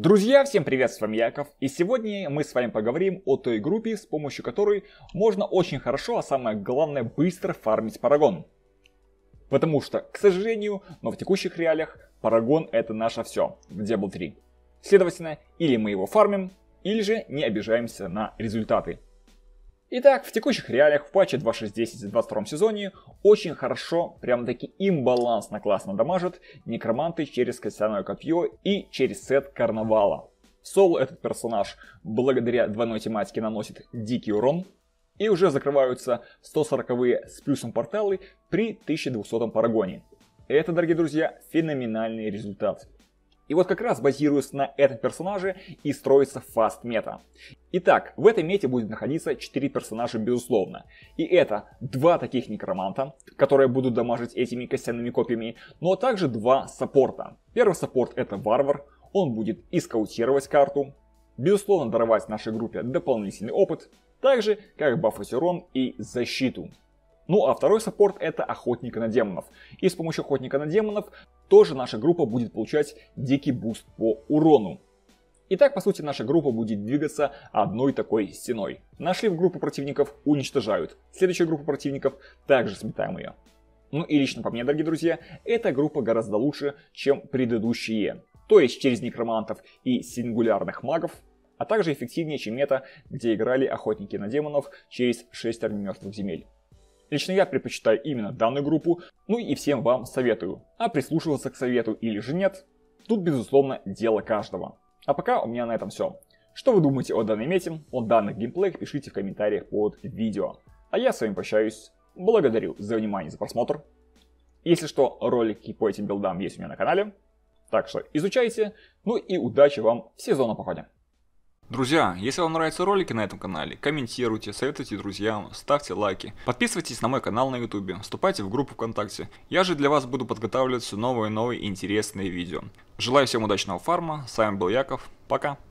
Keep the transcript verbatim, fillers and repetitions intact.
Друзья, всем привет, с вами Яков, и сегодня мы с вами поговорим о той группе, с помощью которой можно очень хорошо, а самое главное, быстро фармить Парагон. Потому что, к сожалению, но в текущих реалиях Парагон это наше все в Diablo три. Следовательно, или мы его фармим, или же не обижаемся на результаты. Итак, в текущих реалиях в патче два точка шесть точка десять в двадцать втором сезоне очень хорошо, прям таки имбалансно классно дамажат некроманты через костяное копье и через сет карнавала. В соло этот персонаж благодаря двойной тематике наносит дикий урон, и уже закрываются сто сороковые с плюсом порталы при тысяча двухсотом парагоне. Это, дорогие друзья, феноменальный результат. И вот как раз базируясь на этом персонаже и строится фаст мета. Итак, в этой мете будет находиться четыре персонажа безусловно. И это два таких некроманта, которые будут дамажить этими костяными копьями, но также два саппорта. Первый саппорт это варвар, он будет и скаутировать карту, безусловно даровать нашей группе дополнительный опыт, так же как бафать урон и защиту. Ну а второй саппорт это охотник на демонов. И с помощью охотника на демонов тоже наша группа будет получать дикий буст по урону. Итак, по сути, наша группа будет двигаться одной такой стеной. Нашли в группу противников, уничтожают. Следующая группа противников, также сметаем ее. Ну и лично по мне, дорогие друзья, эта группа гораздо лучше, чем предыдущие. То есть через некромантов и сингулярных магов, а также эффективнее, чем мета, где играли охотники на демонов через шестерню мертвых земель. Лично я предпочитаю именно данную группу, ну и всем вам советую. А прислушиваться к совету или же нет, тут безусловно дело каждого. А пока у меня на этом все. Что вы думаете о данной мете, о данных геймплеях, пишите в комментариях под видео. А я с вами прощаюсь, благодарю за внимание, за просмотр. Если что, ролики по этим билдам есть у меня на канале, так что изучайте, ну и удачи вам в сезонном походе. Друзья, если вам нравятся ролики на этом канале, комментируйте, советуйте друзьям, ставьте лайки, подписывайтесь на мой канал на ютубе, вступайте в группу ВКонтакте. Я же для вас буду подготавливать все новые и новые интересные видео. Желаю всем удачного фарма, с вами был Яков, пока!